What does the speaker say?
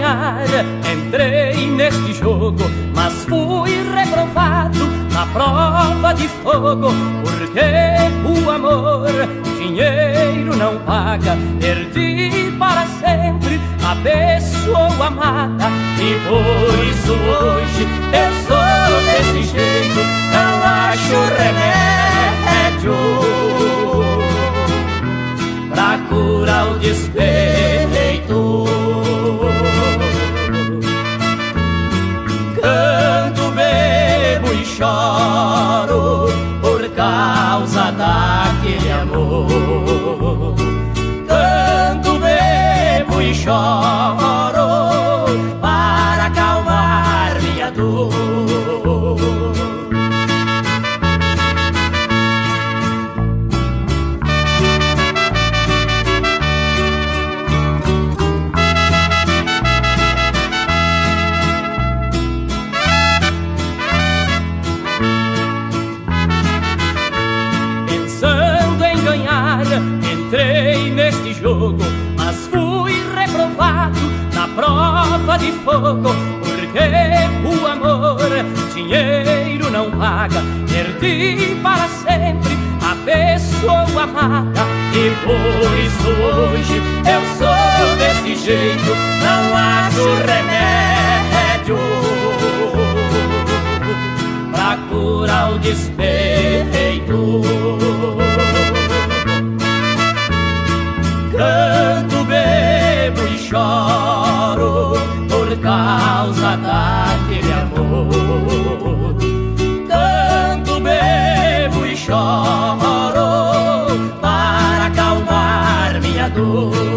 ganhar, entrei neste jogo, mas fui reprovado na prova de fogo, porque o amor dinheiro não paga. Perdi para sempre a pessoa amada, e por isso hoje eu sou desse jeito. Não acho remédio pra curar o despeito. Canto, bebo e choro por causa daquele amor. Canto, bebo e choro para acalmar minha dor. Entrei neste jogo, mas fui reprovado na prova de fogo, porque o amor dinheiro não paga. Perdi para sempre a pessoa amada, e por isso hoje eu sou desse jeito. Não acho remédio pra curar o despeito. Canto, bebo e choro por causa daquele amor. Canto, bebo e choro para acalmar minha dor.